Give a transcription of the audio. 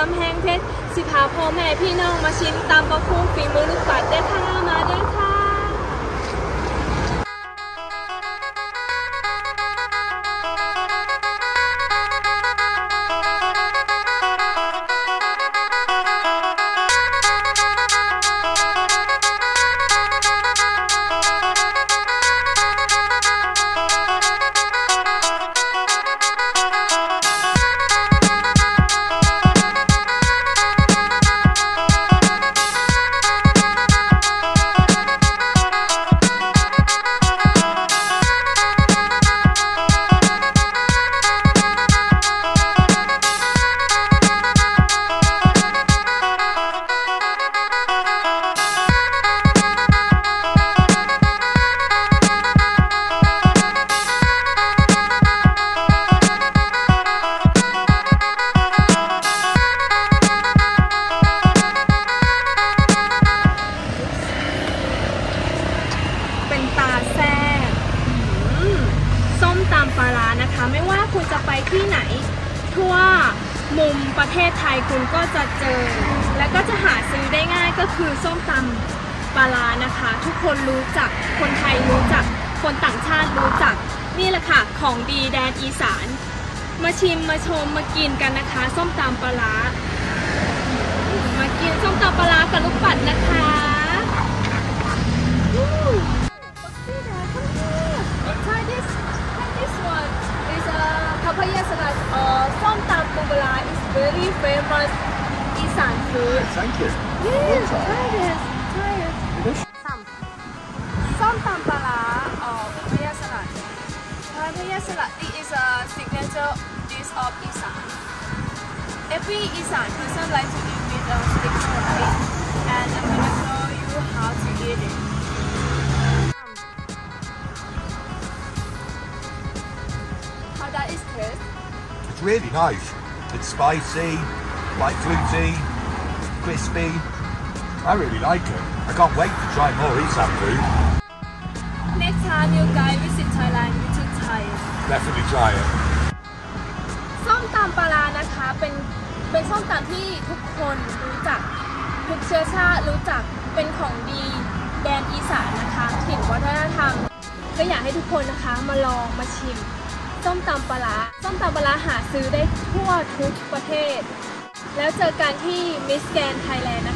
ำแพงเพชรสิพาพ่อแม่พี่น้องมาชิมตำปลาคุ้งฝีมือลูกปัดได้ค่ะมาเด้อค่ะส้มตำปลาร้านะคะไม่ว่าคุณจะไปที่ไหนทั่วมุมประเทศไทยคุณก็จะเจอและก็จะหาซื้อได้ง่ายก็คือส้มตำปลาร้านะคะทุกคนรู้จักคนไทยรู้จักคนต่างชาติรู้จักนี่แหละค่ะของดีแดนอีสานมาชิมมาชมมากินกันนะคะส้มตำปลาร้ามากินส้มตำปลาร้ากับลูกปัดนะคะPapaya salad, from Tampugala is very famous Isan food. Thank you. Yes, try this. Try it. Som Tampala papaya salad. Papaya salad is a signature dish of Isan. Every Isan person likes to eat with sticky rice, and I'm gonna show you how to eat it. That is taste. It's really nice. It's spicy, quite fruity, crispy. I really like it. I can't wait to try more Isan food. Next time you guys visit Thailand, you should try it. Definitely try it. ส้มตำปลาร้านะคะเป็นส้มตำที่ทุกคนรู้จักทุกเชื้อชาติรู้จักเป็นของดีแดนอีสานนะคะถิ่นวัฒนธรรมก็อยากให้ทุกคนนะคะมาลองมาชิมส้มตำปลาร้าส้มตำปลาร้าหาซื้อได้ทั่วทุกประเทศแล้วเจอกันที่มิสแกรนด์ไทยแลนด์